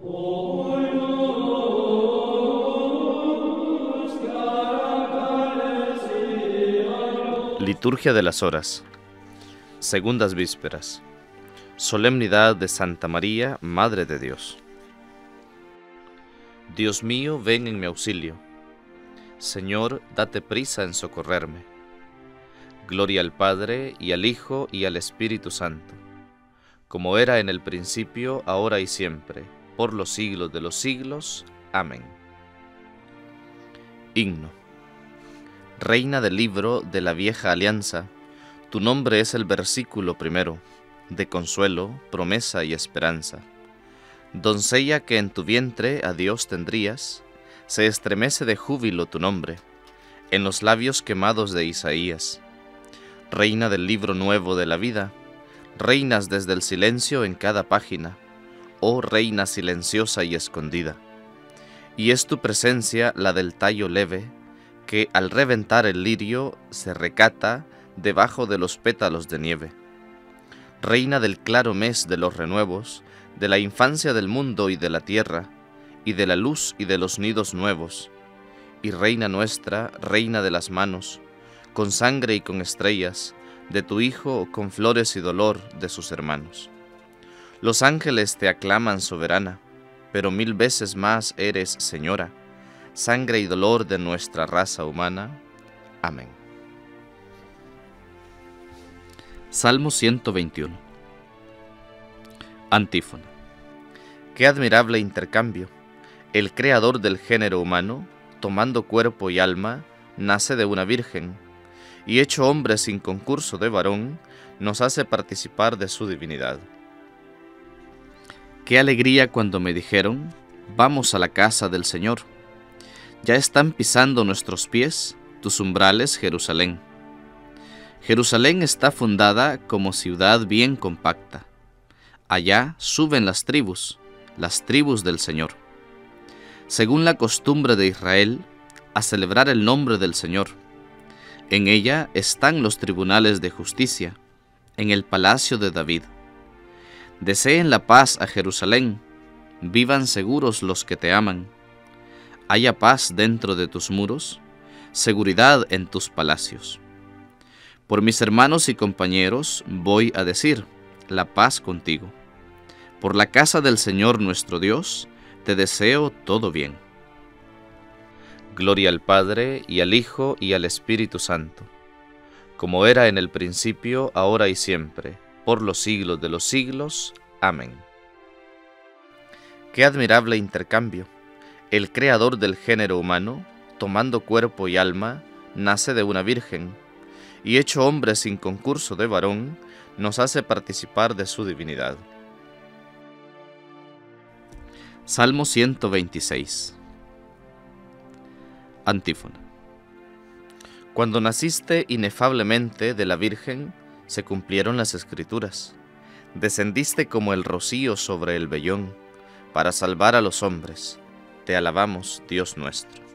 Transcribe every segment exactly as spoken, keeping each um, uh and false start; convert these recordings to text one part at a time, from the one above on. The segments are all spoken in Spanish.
Liturgia de las Horas. Segundas Vísperas. Solemnidad de Santa María, Madre de Dios. Dios mío, ven en mi auxilio. Señor, date prisa en socorrerme. Gloria al Padre, y al Hijo, y al Espíritu Santo, como era en el principio, ahora y siempre, por los siglos de los siglos. Amén. Himno. Reina del libro de la vieja alianza, tu nombre es el versículo primero, de consuelo, promesa y esperanza. Doncella que en tu vientre a Dios tendrías, se estremece de júbilo tu nombre, en los labios quemados de Isaías. Reina del libro nuevo de la vida, reinas desde el silencio en cada página, oh reina silenciosa y escondida. Y es tu presencia la del tallo leve, que al reventar el lirio se recata debajo de los pétalos de nieve. Reina del claro mes de los renuevos, de la infancia del mundo y de la tierra, y de la luz y de los nidos nuevos. Y reina nuestra, reina de las manos, con sangre y con estrellas, de tu Hijo con flores y dolor de sus hermanos. Los ángeles te aclaman soberana, pero mil veces más eres Señora, sangre y dolor de nuestra raza humana. Amén. Salmo ciento veintiuno. Antífona. Qué admirable intercambio. El creador del género humano, tomando cuerpo y alma, nace de una virgen, y hecho hombre sin concurso de varón, nos hace participar de su divinidad. Qué alegría cuando me dijeron, vamos a la casa del Señor. Ya están pisando nuestros pies tus umbrales, Jerusalén. Jerusalén está fundada como ciudad bien compacta. Allá suben las tribus, las tribus del Señor, según la costumbre de Israel, a celebrar el nombre del Señor. En ella están los tribunales de justicia, en el palacio de David. Deseen la paz a Jerusalén, vivan seguros los que te aman. Haya paz dentro de tus muros, seguridad en tus palacios. Por mis hermanos y compañeros voy a decir, la paz contigo. Por la casa del Señor nuestro Dios, te deseo todo bien. Gloria al Padre, y al Hijo, y al Espíritu Santo, como era en el principio, ahora y siempre, por los siglos de los siglos. Amén. Qué admirable intercambio. El creador del género humano, tomando cuerpo y alma, nace de una virgen, y hecho hombre sin concurso de varón, nos hace participar de su divinidad. Salmo ciento veintiséis. Antífona. Cuando naciste inefablemente de la Virgen, se cumplieron las Escrituras. Descendiste como el rocío sobre el vellón, para salvar a los hombres. Te alabamos, Dios nuestro.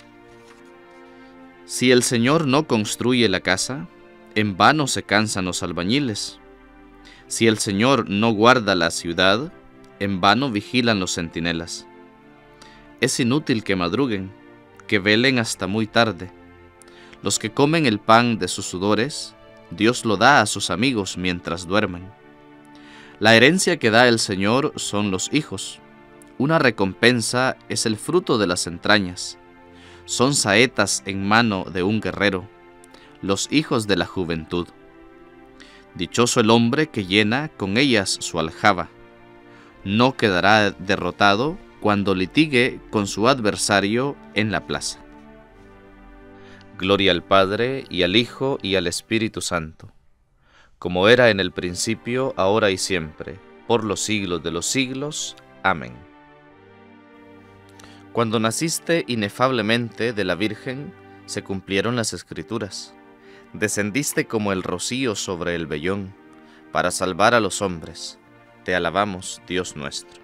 Si el Señor no construye la casa, en vano se cansan los albañiles. Si el Señor no guarda la ciudad, en vano vigilan los centinelas. Es inútil que madruguen, que velen hasta muy tarde. Los que comen el pan de sus sudores, Dios lo da a sus amigos mientras duermen. La herencia que da el Señor son los hijos. Una recompensa es el fruto de las entrañas. Son saetas en mano de un guerrero, los hijos de la juventud. Dichoso el hombre que llena con ellas su aljaba. No quedará derrotado cuando litigue con su adversario en la plaza. Gloria al Padre, y al Hijo, y al Espíritu Santo, como era en el principio, ahora y siempre, por los siglos de los siglos. Amén. Cuando naciste inefablemente de la Virgen, se cumplieron las Escrituras. Descendiste como el rocío sobre el vellón, para salvar a los hombres. Te alabamos, Dios nuestro.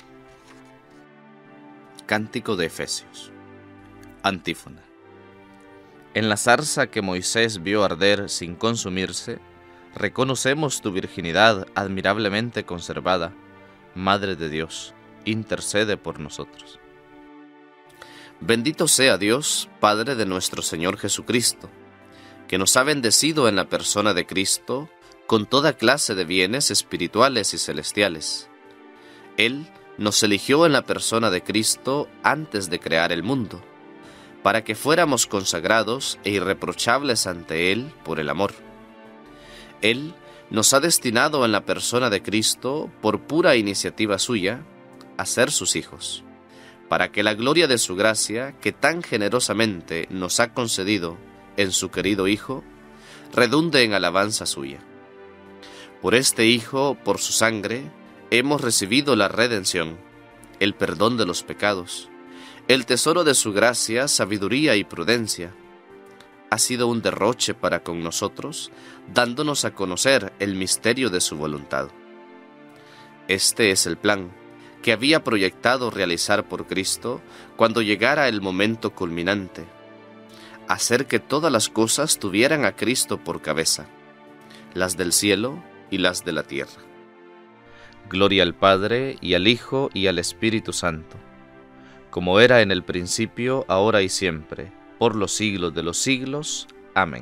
Cántico de Efesios. Antífona. En la zarza que Moisés vio arder sin consumirse, reconocemos tu virginidad admirablemente conservada, Madre de Dios, intercede por nosotros. Bendito sea Dios, Padre de nuestro Señor Jesucristo, que nos ha bendecido en la persona de Cristo con toda clase de bienes espirituales y celestiales. Él nos eligió en la persona de Cristo antes de crear el mundo, para que fuéramos consagrados e irreprochables ante Él por el amor. Él nos ha destinado en la persona de Cristo, por pura iniciativa suya, a ser sus hijos, para que la gloria de su gracia, que tan generosamente nos ha concedido en su querido Hijo, redunde en alabanza suya. Por este Hijo, por su sangre, hemos recibido la redención, el perdón de los pecados, el tesoro de su gracia, sabiduría y prudencia. Ha sido un derroche para con nosotros, dándonos a conocer el misterio de su voluntad. Este es el plan que había proyectado realizar por Cristo cuando llegara el momento culminante: hacer que todas las cosas tuvieran a Cristo por cabeza, las del cielo y las de la tierra. Gloria al Padre, y al Hijo, y al Espíritu Santo, como era en el principio, ahora y siempre, por los siglos de los siglos. Amén.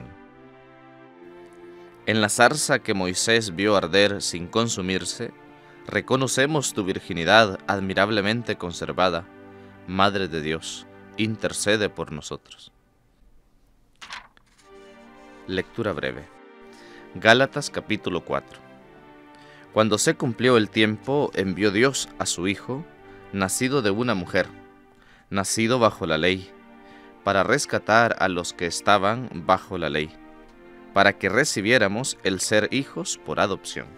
En la zarza que Moisés vio arder sin consumirse, reconocemos tu virginidad admirablemente conservada. Madre de Dios, intercede por nosotros. Lectura breve. Gálatas capítulo cuatro. Cuando se cumplió el tiempo, envió Dios a su Hijo, nacido de una mujer, nacido bajo la ley, para rescatar a los que estaban bajo la ley, para que recibiéramos el ser hijos por adopción.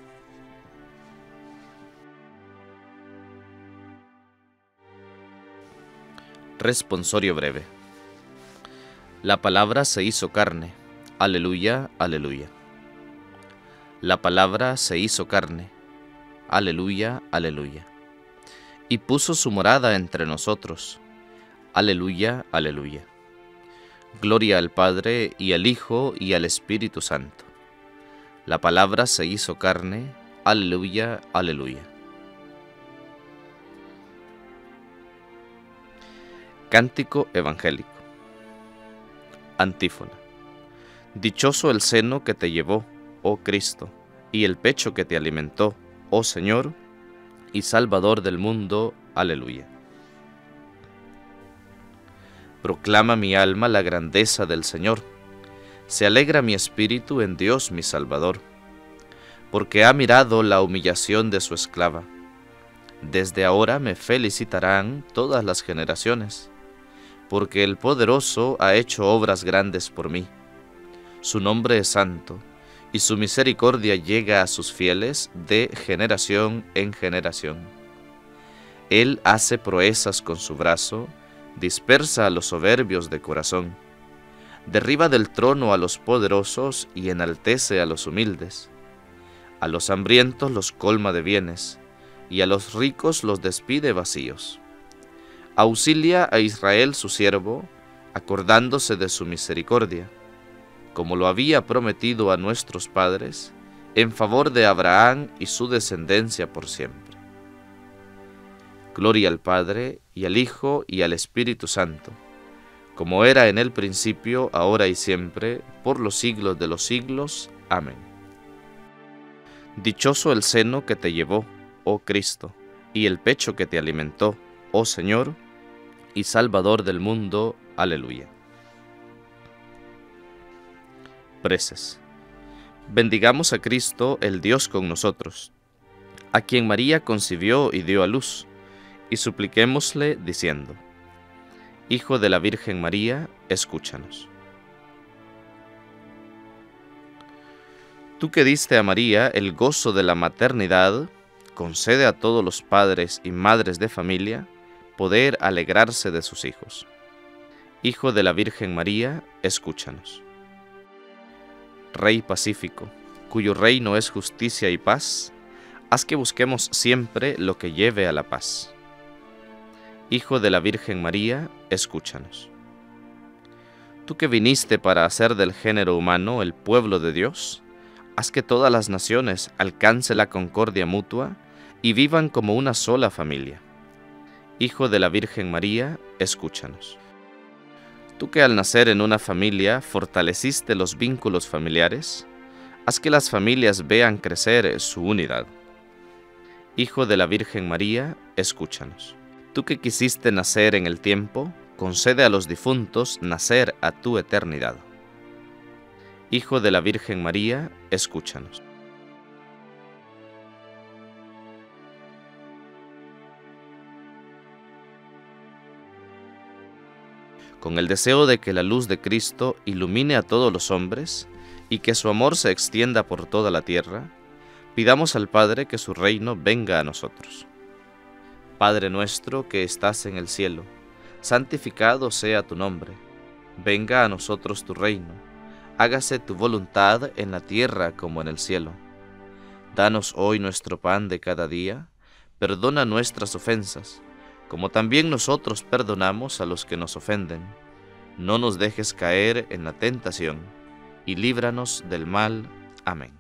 Responsorio breve. La palabra se hizo carne. Aleluya, aleluya. La palabra se hizo carne. Aleluya, aleluya. Y puso su morada entre nosotros. Aleluya, aleluya. Gloria al Padre, y al Hijo, y al Espíritu Santo. La palabra se hizo carne. Aleluya, aleluya. Cántico evangélico. Antífona. Dichoso el seno que te llevó, oh Cristo, y el pecho que te alimentó, oh Señor y Salvador del mundo. Aleluya. Proclama mi alma la grandeza del Señor. Se alegra mi espíritu en Dios mi Salvador, porque ha mirado la humillación de su esclava. Desde ahora me felicitarán todas las generaciones, porque el Poderoso ha hecho obras grandes por mí. Su nombre es santo, y su misericordia llega a sus fieles de generación en generación. Él hace proezas con su brazo, dispersa a los soberbios de corazón, derriba del trono a los poderosos y enaltece a los humildes. A los hambrientos los colma de bienes, y a los ricos los despide vacíos. Auxilia a Israel su siervo, acordándose de su misericordia, como lo había prometido a nuestros padres, en favor de Abraham y su descendencia por siempre. Gloria al Padre, y al Hijo, y al Espíritu Santo, como era en el principio, ahora y siempre, por los siglos de los siglos. Amén. Dichoso el seno que te llevó, oh Cristo, y el pecho que te alimentó, oh Señor y Salvador del mundo. Aleluya. Preces. Bendigamos a Cristo, el Dios con nosotros, a quien María concibió y dio a luz, y supliquémosle diciendo: Hijo de la Virgen María, escúchanos. Tú que diste a María el gozo de la maternidad, concede a todos los padres y madres de familia poder alegrarse de sus hijos. Hijo de la Virgen María, escúchanos. Rey pacífico, cuyo reino es justicia y paz, haz que busquemos siempre lo que lleve a la paz. Hijo de la Virgen María, escúchanos. Tú que viniste para hacer del género humano el pueblo de Dios, haz que todas las naciones alcancen la concordia mutua y vivan como una sola familia. Hijo de la Virgen María, escúchanos. Tú que al nacer en una familia fortaleciste los vínculos familiares, haz que las familias vean crecer su unidad. Hijo de la Virgen María, escúchanos. Tú que quisiste nacer en el tiempo, concede a los difuntos nacer a tu eternidad. Hijo de la Virgen María, escúchanos. Con el deseo de que la luz de Cristo ilumine a todos los hombres y que su amor se extienda por toda la tierra, pidamos al Padre que su reino venga a nosotros. Padre nuestro que estás en el cielo, santificado sea tu nombre. Venga a nosotros tu reino. Hágase tu voluntad en la tierra como en el cielo. Danos hoy nuestro pan de cada día. Perdona nuestras ofensas, como también nosotros perdonamos a los que nos ofenden. No nos dejes caer en la tentación, y líbranos del mal. Amén.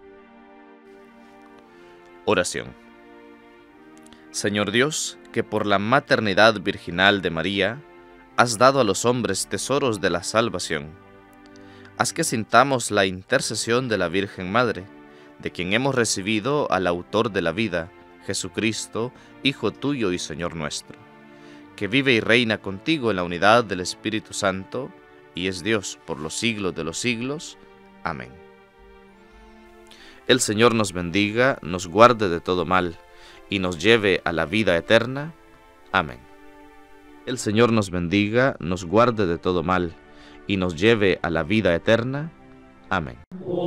Oración. Señor Dios, que por la maternidad virginal de María, has dado a los hombres tesoros de la salvación. Haz que sintamos la intercesión de la Virgen Madre, de quien hemos recibido al autor de la vida, Jesucristo, Hijo tuyo y Señor nuestro, que vive y reina contigo en la unidad del Espíritu Santo, y es Dios por los siglos de los siglos. Amén. El Señor nos bendiga, nos guarde de todo mal, y nos lleve a la vida eterna. Amén. El Señor nos bendiga, nos guarde de todo mal, y nos lleve a la vida eterna. Amén.